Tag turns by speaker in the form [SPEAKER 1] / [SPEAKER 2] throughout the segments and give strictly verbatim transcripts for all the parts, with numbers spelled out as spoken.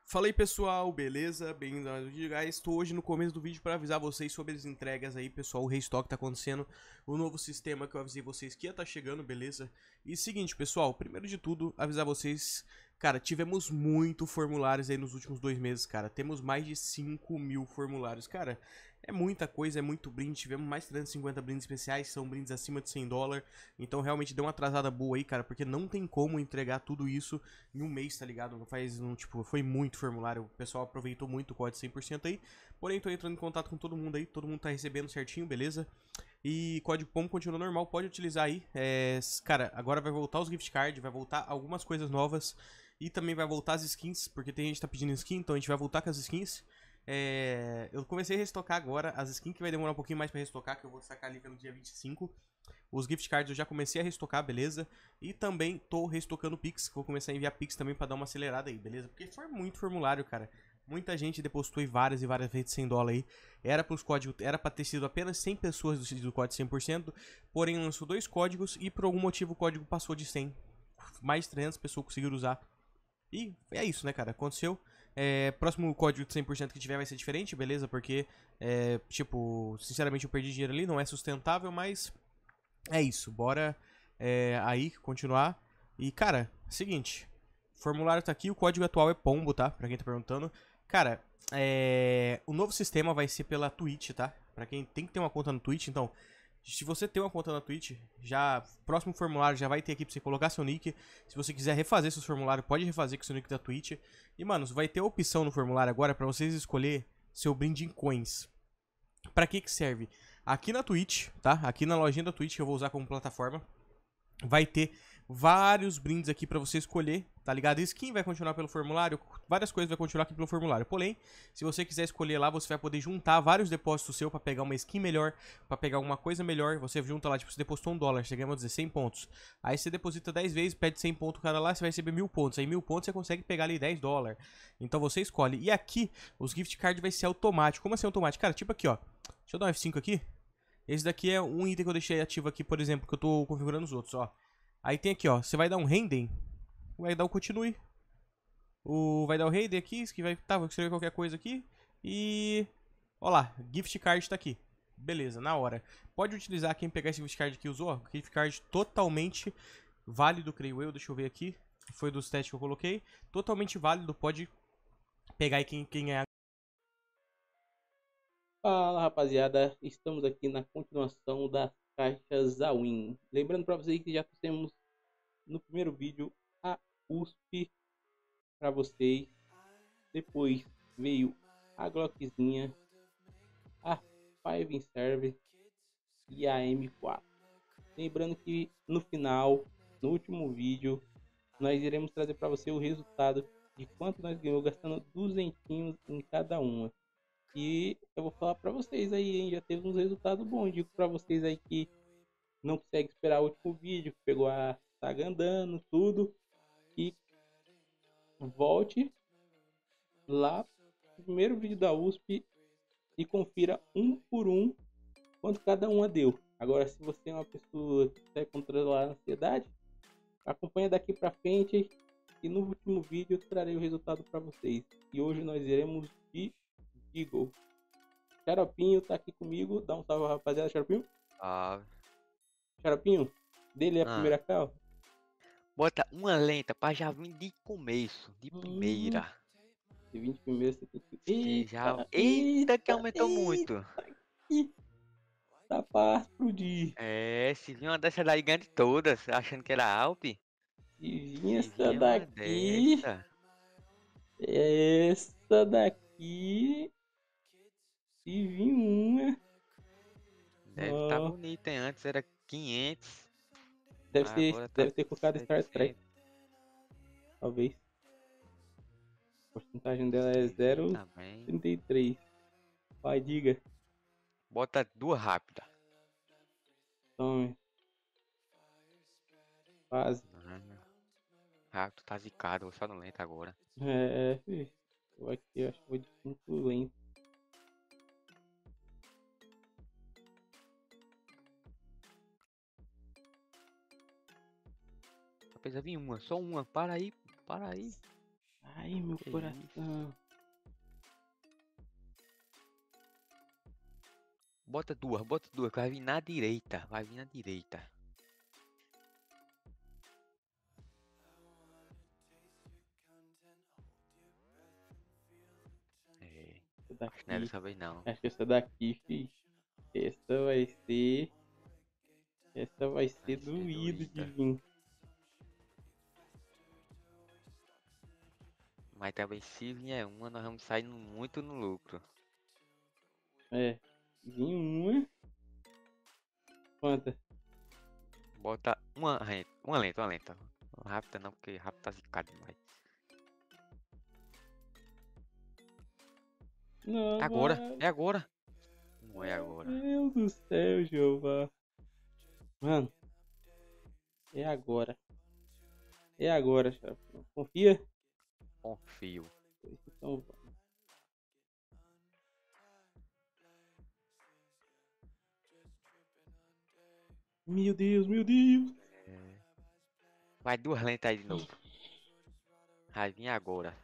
[SPEAKER 1] Fala aí pessoal, beleza? Bem-vindo ao vídeo, guys. Estou hoje no começo do vídeo para avisar vocês sobre as entregas aí, pessoal. O restock tá acontecendo, o novo sistema que eu avisei vocês que ia tá chegando, beleza? E seguinte, pessoal, primeiro de tudo, avisar vocês, cara, tivemos muito formulários aí nos últimos dois meses, cara. Temos mais de cinco mil formulários, cara. É muita coisa, é muito brinde. Tivemos mais de trezentos e cinquenta brindes especiais, são brindes acima de cem dólares. Então realmente deu uma atrasada boa aí, cara, porque não tem como entregar tudo isso em um mês, tá ligado? Não faz, não, tipo, foi muito formulário. O pessoal aproveitou muito o código cem por cento aí. Porém, tô entrando em contato com todo mundo aí, todo mundo tá recebendo certinho, beleza? E código P O M continua normal, pode utilizar aí. É, cara, agora vai voltar os gift cards, vai voltar algumas coisas novas. E também vai voltar as skins, porque tem gente que tá pedindo skin, então a gente vai voltar com as skins. É, eu comecei a restocar agora as skins que vai demorar um pouquinho mais pra restocar, que eu vou sacar ali pelo dia vinte e cinco. Os gift cards eu já comecei a restocar, beleza? E também tô restocando Pix, que vou começar a enviar Pix também pra dar uma acelerada aí, beleza? Porque foi muito formulário, cara. Muita gente depositou aí várias e várias vezes cem dólares aí. Era pros códigos, era pra ter sido apenas cem pessoas do, do código cem por cento, porém lançou dois códigos e por algum motivo o código passou de cem. Mais de trezentas pessoas conseguiram usar. E é isso, né, cara? Aconteceu. É, próximo código de cem por cento que tiver vai ser diferente, beleza? Porque, é, tipo, sinceramente eu perdi dinheiro ali, não é sustentável, mas é isso. Bora é, aí continuar. E, cara, seguinte. O formulário tá aqui, o código atual é pombo, tá? Pra quem tá perguntando. Cara, é, o novo sistema vai ser pela Twitch, tá? Pra quem tem que ter uma conta no Twitch, então... Se você tem uma conta na Twitch, já próximo formulário já vai ter aqui pra você colocar seu nick. Se você quiser refazer seus formulários, pode refazer com seu nick da Twitch. E, mano, vai ter a opção no formulário agora pra vocês escolher seu brinde em coins. Pra que que serve? Aqui na Twitch, tá? Aqui na lojinha da Twitch que eu vou usar como plataforma, vai ter vários brindes aqui pra você escolher, tá ligado? Skin vai continuar pelo formulário, várias coisas vai continuar aqui pelo formulário. Porém, se você quiser escolher lá, você vai poder juntar vários depósitos seu pra pegar uma skin melhor, pra pegar alguma coisa melhor. Você junta lá, tipo, você depositou um dólar, você ganha, vamos dizer, cem pontos. Aí você deposita dez vezes, pede cem pontos cada lá, você vai receber mil pontos. Aí mil pontos você consegue pegar ali dez dólares. Então você escolhe. E aqui, os gift cards vai ser automático. Como assim automático? Cara, tipo aqui, ó. Deixa eu dar um F cinco aqui. Esse daqui é um item que eu deixei ativo aqui, por exemplo, que eu tô configurando os outros, ó. Aí tem aqui, ó, você vai dar um random, vai dar o continue. O, vai dar o random aqui, que vai, tá, vou escrever qualquer coisa aqui. E, ó lá, gift card tá aqui. Beleza, na hora. Pode utilizar quem pegar esse gift card que usou, ó, gift card totalmente válido, creio eu, deixa eu ver aqui. Foi dos testes que eu coloquei. Totalmente válido, pode pegar aí quem, quem é.
[SPEAKER 2] Fala rapaziada, estamos aqui na continuação das caixas Zawin. Lembrando para vocês que já temos no primeiro vídeo a U S P para vocês, depois veio a Glockzinha, a Five in Service e a M quatro. Lembrando que no final, no último vídeo, nós iremos trazer para você o resultado de quanto nós ganhamos gastando duzentinhos em cada uma. E eu vou falar para vocês aí, hein? Já teve uns resultados bons. Digo para vocês aí que não consegue esperar o último vídeo, que pegou a saga andando, tudo. E volte lá no primeiro vídeo da U S P e confira um por um quanto cada uma deu. Agora, se você é uma pessoa que quer controlar a ansiedade, acompanha daqui para frente e no último vídeo eu trarei o resultado para vocês. E hoje nós iremos de Deagle. Xaropinho tá aqui comigo. Dá um salve, rapaziada. Xaropinho.
[SPEAKER 3] Ah,
[SPEAKER 2] Xaropinho, dele é a
[SPEAKER 3] ah,
[SPEAKER 2] primeira cal.
[SPEAKER 3] bota uma lenta pra já vir de começo, de
[SPEAKER 2] Hum,
[SPEAKER 3] primeira.
[SPEAKER 2] de vinte primeiros você tem que.
[SPEAKER 3] Sim, já.
[SPEAKER 2] Eita,
[SPEAKER 3] Eita, que
[SPEAKER 2] eita,
[SPEAKER 3] aumentou
[SPEAKER 2] eita,
[SPEAKER 3] muito.
[SPEAKER 2] que tá pra explodir.
[SPEAKER 3] É, se vir uma dessa daí ganha de todas, achando que era Alp.
[SPEAKER 2] Se vir
[SPEAKER 3] Se
[SPEAKER 2] essa
[SPEAKER 3] vir uma
[SPEAKER 2] daqui,
[SPEAKER 3] dessa.
[SPEAKER 2] essa daqui, se vir uma,
[SPEAKER 3] Deve estar
[SPEAKER 2] ó,
[SPEAKER 3] bonita, hein? Antes era quinhentos,
[SPEAKER 2] deve ser,
[SPEAKER 3] agora tá
[SPEAKER 2] deve ter colocado Star Trek,
[SPEAKER 3] setecentos.
[SPEAKER 2] talvez. A porcentagem dela é
[SPEAKER 3] Se vir
[SPEAKER 2] zero vírgula
[SPEAKER 3] também.
[SPEAKER 2] trinta e três. Vai, diga.
[SPEAKER 3] Bota duas rápidas.
[SPEAKER 2] Tome, quase.
[SPEAKER 3] Mano, rápido tá zicado, vou só no lento agora.
[SPEAKER 2] É, é, eu aqui eu acho que vou de cinco lento.
[SPEAKER 3] Só precisa vir uma, só uma. Para aí, para aí.
[SPEAKER 2] Ai, meu
[SPEAKER 3] Que
[SPEAKER 2] coração.
[SPEAKER 3] Bota duas, bota duas, que vai vir na direita. Vai vir na direita. É,
[SPEAKER 2] Essa
[SPEAKER 3] acho que não é
[SPEAKER 2] daqui.
[SPEAKER 3] dessa vez não.
[SPEAKER 2] Acho que essa daqui, fi. Essa vai ser. Essa vai ser
[SPEAKER 3] Vai ser
[SPEAKER 2] doído de
[SPEAKER 3] doída.
[SPEAKER 2] vir.
[SPEAKER 3] Mas também se vier uma, nós vamos sair no- muito no lucro.
[SPEAKER 2] É. Vim uma. Quanta?
[SPEAKER 3] Bota uma lenta, uma lenta, uma lenta. Rápida não, porque rápido tá zicado demais.
[SPEAKER 2] Não,
[SPEAKER 3] É agora,
[SPEAKER 2] vai.
[SPEAKER 3] é agora. Não é agora.
[SPEAKER 2] Meu Deus do céu, Jeová. Mano. É agora. É agora, chapa. Confia?
[SPEAKER 3] Confio.
[SPEAKER 2] Então vai. Meu Deus, meu Deus.
[SPEAKER 3] Vai duas lentas aí de novo. Vai vir agora.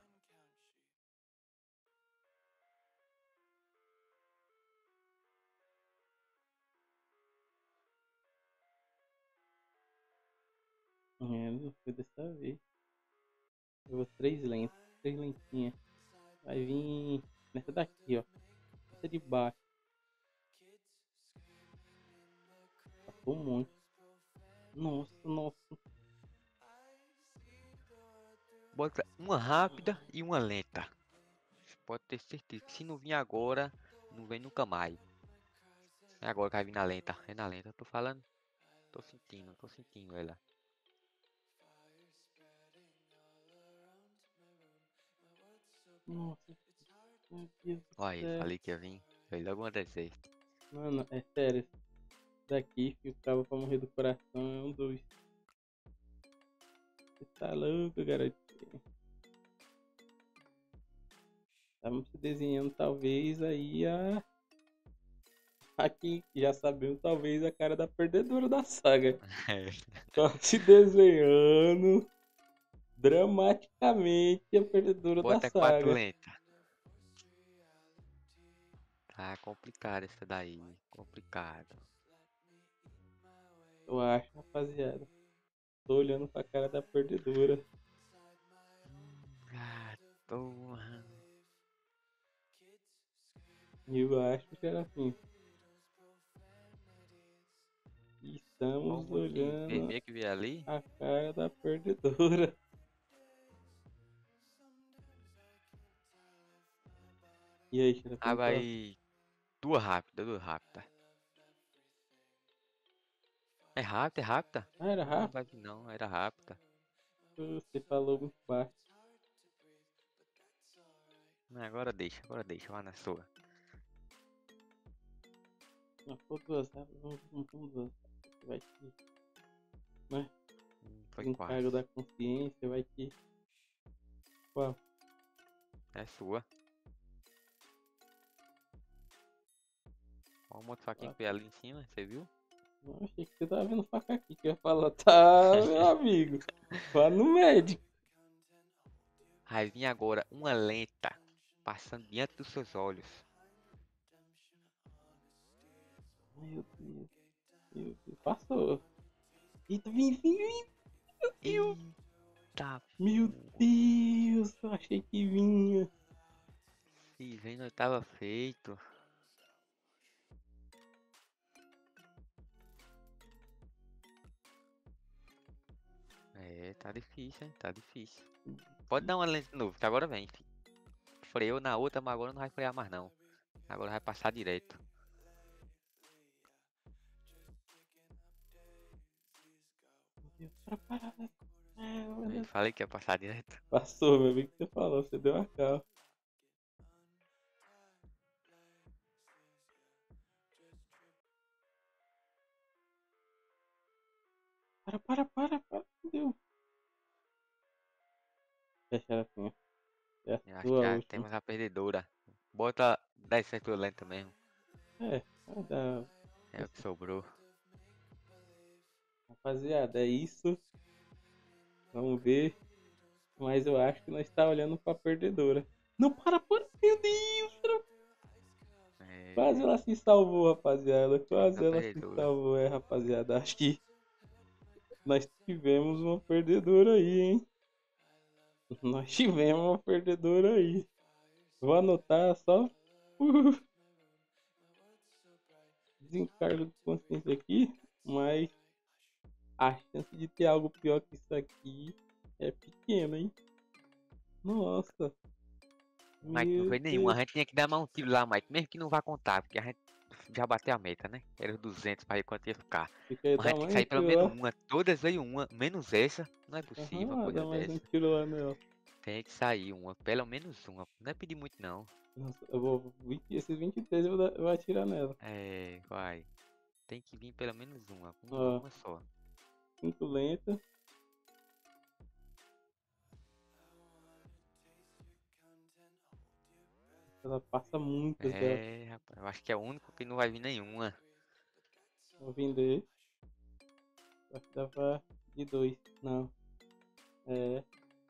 [SPEAKER 2] É, não foi dessa vez. Eu vou três lentes. Três lentinhas. Vai vir nessa daqui, ó. Essa de baixo. Passou um monte. Nossa, nossa.
[SPEAKER 3] Bota uma rápida e uma lenta. Pode ter certeza que se não vir agora, não vem nunca mais. É agora que vai vir na lenta. É na lenta, tô falando. Tô sentindo, tô sentindo ela.
[SPEAKER 2] Nossa. Meu Deus do
[SPEAKER 3] Olha aí,
[SPEAKER 2] céu.
[SPEAKER 3] falei que ia vir. Veio logo acontecer.
[SPEAKER 2] Mano, é sério. Esse daqui, que ficava pra morrer do coração, é um dos. Você tá louco, garotinho. Estamos se desenhando talvez aí a. Aqui já sabemos talvez a cara da perdedora da saga. Tá se desenhando dramaticamente a perdedora da
[SPEAKER 3] Bota quatro
[SPEAKER 2] saga.
[SPEAKER 3] lenta. Tá complicado essa daí. Complicado.
[SPEAKER 2] Eu acho, rapaziada. Tô olhando pra cara da perdedora.
[SPEAKER 3] Ah, porra.
[SPEAKER 2] E eu acho, Serafim.
[SPEAKER 3] Qual
[SPEAKER 2] Estamos
[SPEAKER 3] o que
[SPEAKER 2] olhando
[SPEAKER 3] vermelho que veio ali?
[SPEAKER 2] a cara da perdedora. E aí,
[SPEAKER 3] Ah,
[SPEAKER 2] Serafim, qual?
[SPEAKER 3] vai. Duas rápidas, duas rápidas. É rápida, é rápida?
[SPEAKER 2] Ah, era
[SPEAKER 3] Não, não
[SPEAKER 2] rápido?
[SPEAKER 3] vai vir não, era rápida.
[SPEAKER 2] Você falou muito baixo.
[SPEAKER 3] Não, agora deixa, agora deixa, vai na sua.
[SPEAKER 2] Não, for duas rápidas, vamos, vamos, vamos duas rápidas. Você vai que. Né?
[SPEAKER 3] Hum, Foi
[SPEAKER 2] Encargo
[SPEAKER 3] quase.
[SPEAKER 2] da consciência, vai que. Qual?
[SPEAKER 3] É sua. Olha o monte de faquinha
[SPEAKER 2] Ah,
[SPEAKER 3] que veio ali em cima, você viu?
[SPEAKER 2] não, achei que você tava vendo faca aqui. Que eu ia falar, tá, meu amigo. Vá no médico.
[SPEAKER 3] Vai vir agora uma lenta passando diante dos seus olhos.
[SPEAKER 2] Meu Deus. Meu Deus. Passou. Eita, vem, vem, vem. Meu Deus.
[SPEAKER 3] Eita,
[SPEAKER 2] Meu
[SPEAKER 3] porra.
[SPEAKER 2] Deus. Eu achei que vinha.
[SPEAKER 3] Se vem, não tava feito. É, tá difícil, hein? Tá difícil. Pode dar uma lenta de novo, que agora vem, filho. Freou na outra, mas agora não vai frear mais não. Agora vai passar direto.
[SPEAKER 2] Meu Deus. Para, para, para. É, meu
[SPEAKER 3] Eu
[SPEAKER 2] Deus.
[SPEAKER 3] falei que ia passar direto.
[SPEAKER 2] Passou, meu amigo, que você falou. Você deu a cal. Para, para, para, para. Meu Deus. Fecha assim. É a
[SPEAKER 3] Eu acho que
[SPEAKER 2] sua
[SPEAKER 3] já
[SPEAKER 2] última.
[SPEAKER 3] temos a perdedora. Bota dez certo lenta mesmo.
[SPEAKER 2] É, vai dar.
[SPEAKER 3] É o que sobrou.
[SPEAKER 2] Rapaziada, é isso. Vamos ver Mas eu acho que nós está olhando pra perdedora. Não, para, para, meu Deus! Para.
[SPEAKER 3] É,
[SPEAKER 2] Quase ela se salvou, rapaziada. Quase
[SPEAKER 3] tá
[SPEAKER 2] ela se
[SPEAKER 3] perdedora.
[SPEAKER 2] salvou, é, rapaziada. Acho que nós tivemos uma perdedora aí, hein? Nós tivemos uma perdedora aí. Vou anotar só por desencargo de consciência aqui, mas a chance de ter algo pior que isso aqui é pequena, hein? Nossa.
[SPEAKER 3] Mike, não
[SPEAKER 2] Meu
[SPEAKER 3] foi nenhum. A
[SPEAKER 2] Deus.
[SPEAKER 3] gente tinha que dar mais um tiro lá, Mike. Mesmo que não vá contar, porque a gente já bateu a meta, né? Era os duzentos pra ver quanto ia ficar.
[SPEAKER 2] Você quer
[SPEAKER 3] Mas a
[SPEAKER 2] dar
[SPEAKER 3] gente tem que
[SPEAKER 2] mais um
[SPEAKER 3] sair pelo
[SPEAKER 2] tiro
[SPEAKER 3] menos
[SPEAKER 2] lá?
[SPEAKER 3] uma. Todas veio uma, menos essa. Não é possível uma
[SPEAKER 2] Aham, dá
[SPEAKER 3] coisa
[SPEAKER 2] mais um
[SPEAKER 3] dessa.
[SPEAKER 2] tiro lá nela.
[SPEAKER 3] Tem que sair uma, pelo menos uma. Não é pedir muito, não.
[SPEAKER 2] Nossa, eu vou. vinte esses vinte e três eu vou, dar- eu vou atirar nela.
[SPEAKER 3] É, vai. Tem que vir pelo menos uma. Uma,
[SPEAKER 2] Ó,
[SPEAKER 3] uma só.
[SPEAKER 2] muito lenta. Ela passa muitas dela.
[SPEAKER 3] É, rapaz. Eu acho que é o único que não vai vir nenhuma.
[SPEAKER 2] Vou vender. Acho que dava de dois. Não. É.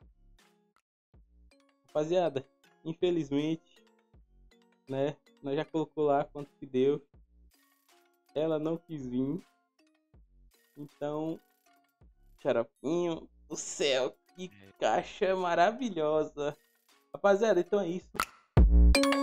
[SPEAKER 2] Rapaziada, infelizmente, né? Nós já colocou lá quanto que deu. Ela não quis vir. Então, xaropinho do céu, que caixa maravilhosa. Rapaziada, então é isso.